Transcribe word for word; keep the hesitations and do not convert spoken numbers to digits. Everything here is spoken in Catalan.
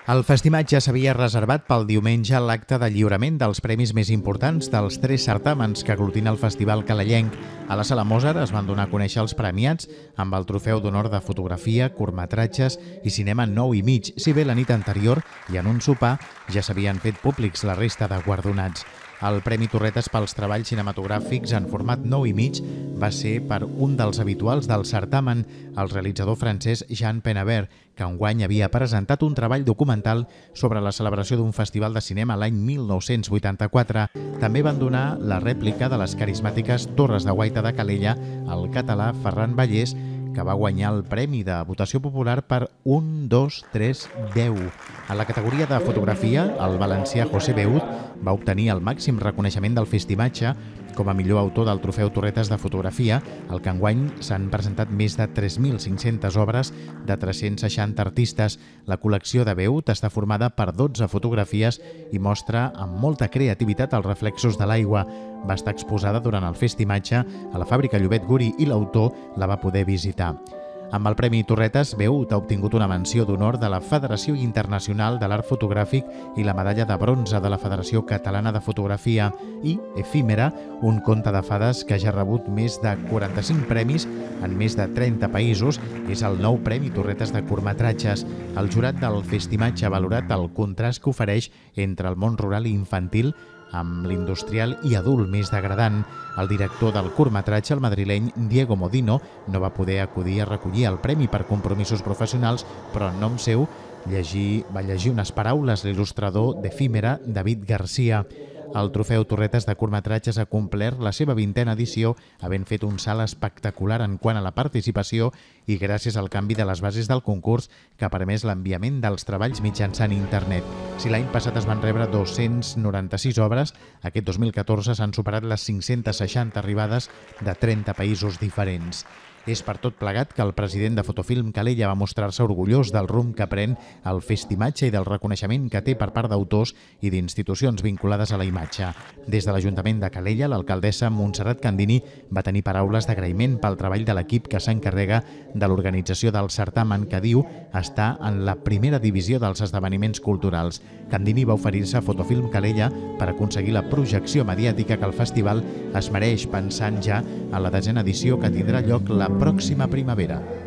El Festimatge ja s'havia reservat pel diumenge l'acte de lliurament dels premis més importants dels tres certàmens que aglutina el Festival Calellenc. A la Sala Mozart es van donar a conèixer els premiats amb el trofeu d'honor de fotografia, curtmetratges i cinema nou i mig, si bé la nit anterior i en un sopar ja s'havien fet públics la resta de guardonats. El Premi Torretes pels treballs cinematogràfics en format nou i mig va ser per un dels habituals del certamen, el realitzador francès Jean Penabert, que enguany havia presentat un treball documental sobre la celebració d'un festival de cinema l'any mil nou-cents vuitanta-quatre. També van donar la rèplica de les carismàtiques Torres de Guaita de Calella al català Ferran Vallès, que va guanyar el Premi de Votació Popular per un, dos, tres, deu. En la categoria de fotografia, el valencià José Beut va obtenir el màxim reconeixement del Festimatge com a millor autor del Trofeu Torretes de Fotografia, al que enguany s'han presentat més de tres mil cinc-centes obres de tres-cents seixanta artistes. La col·lecció de Beut està formada per dotze fotografies i mostra amb molta creativitat els reflexos de l'aigua. Va estar exposada durant el Festimatge a la fàbrica Llobet Guri i l'autor la va poder visitar. Amb el Premi Torretes, Beut ha obtingut una menció d'honor de la Federació Internacional de l'Art Fotogràfic i la medalla de bronze de la Federació Catalana de Fotografia i Efímera, un conte de fades que ja ha rebut més de quaranta-cinc premis en més de trenta països. És el nou Premi Torretes de curtmetratges. El jurat del Festimatge ha valorat el contrast que ofereix entre el món rural i infantil amb l'industrial i adult més degradant. El director del curtmetratge, el madrileny Diego Modino, no va poder acudir a recollir el premi per compromisos professionals, però en nom seu llegir, va llegir unes paraules l'il·lustrador d'Efímera, David Garcia. El Trofeu Torretes de curtmetratges ha complert la seva vintena edició, havent fet un salt espectacular en quant a la participació i gràcies al canvi de les bases del concurs que ha permès l'enviament dels treballs mitjançant internet. Si l'any passat es van rebre dos-cents noranta-sis obres, aquest dos mil catorze s'han superat les cinc-centes seixanta arribades de trenta països diferents. És per tot plegat que el president de Fotofilm Calella va mostrar-se orgullós del rumb que pren el Festimatge i del reconeixement que té per part d'autors i d'institucions vinculades a la imatge. Des de l'Ajuntament de Calella, l'alcaldessa Montserrat Candini va tenir paraules d'agraïment pel treball de l'equip que s'encarrega de l'organització del certamen, que diu està en la primera divisió dels esdeveniments culturals. Candini va oferir-se a Fotofilm Calella per aconseguir la projecció mediàtica que el festival es mereix, pensant ja en la desena edició que tindrà lloc la pròxima primavera.